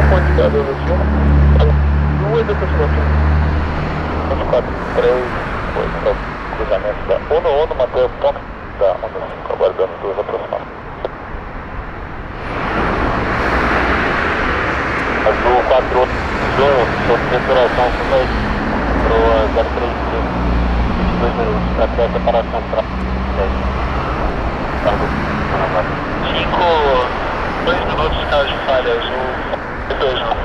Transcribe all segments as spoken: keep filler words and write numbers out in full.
indicador no cinco. Duas aproximações. quatro, três, oito, cruzamento da Uno Uno, mantém o ponto da Uno cinco, aguardando duas aproximações. Azul quatro, sob deturação, para o zero três cinco, vinte e dois minutos, até a separação para dez. cinco, dois minutos, caso de falha, azul dois, não.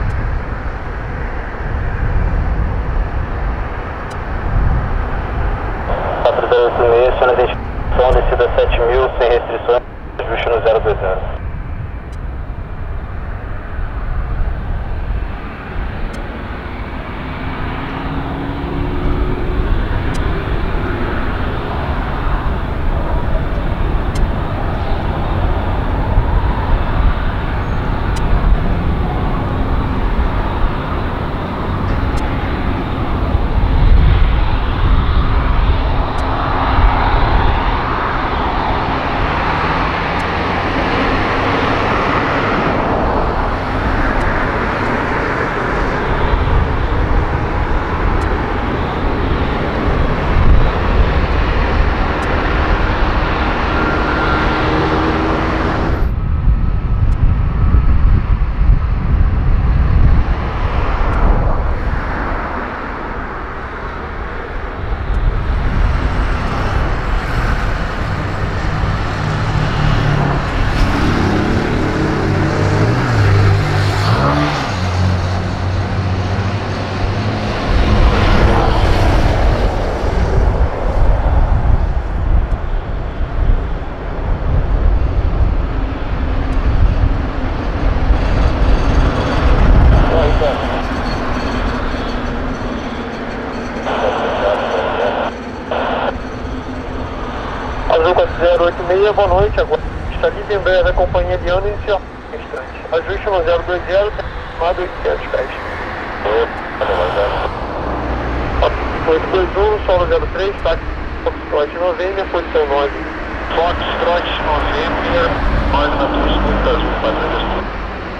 quatro dois oito seis, aciona a identificação, descida sete mil, sem restrições, ajuste no zero dois zero. Azul quatro zero oito seis, boa noite, agora está livre em breve a companhia de ano inicial instante. Ajuste no zero dois zero, aproximado oitocentos pés. oito dois um, solo zero três, táxi Foxtrot November, posição nove. Foxtrot November, nove na pista, azul quatro zero oito.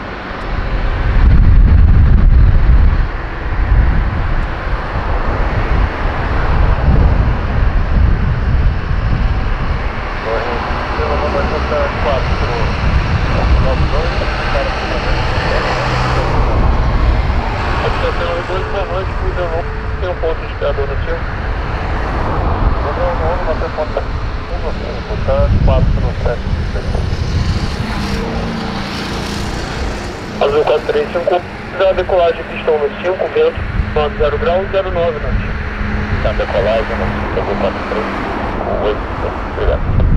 Boa noite, cuida não. Tem um ponto de indicador no tio. Padrão nono, mantém ponta um, ponta quatro no sete. Azul quatro três cinco, da decolagem pistão no cinco, vento nove zero graus, zero nove no tio. Tá, decolagem no cinco, azul quatro três cinco, oito, obrigado.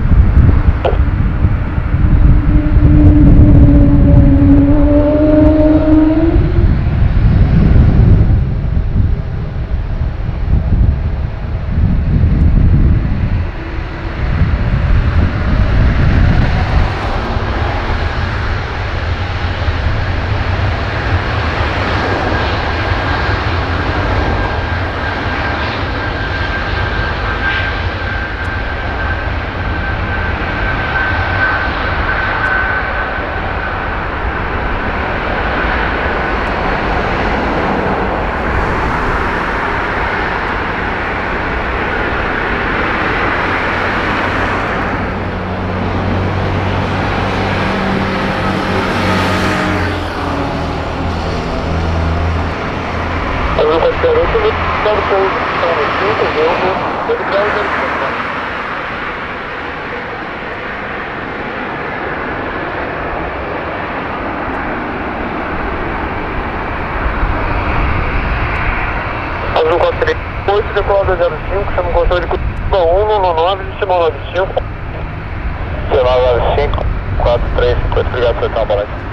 Azul quatro três oito, decolada zero cinco, chama o controle de Curitiba um no nove, decimal nove cinco. Decimal nove cinco, quatro três cinco, obrigado por estar na balance.